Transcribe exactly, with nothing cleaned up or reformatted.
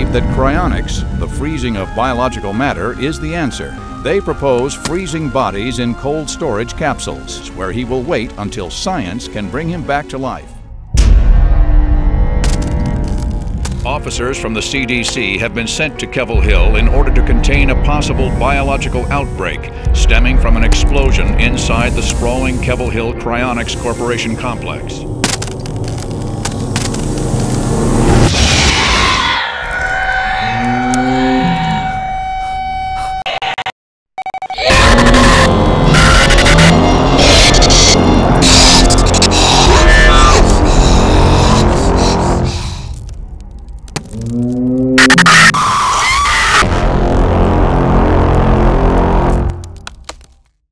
believe that cryonics, the freezing of biological matter, is the answer. They propose freezing bodies in cold storage capsules, where he will wait until science can bring him back to life. Officers from the C D C have been sent to Kevil Hill in order to contain a possible biological outbreak stemming from an explosion inside the sprawling Kevil Hill Cryonics Corporation complex.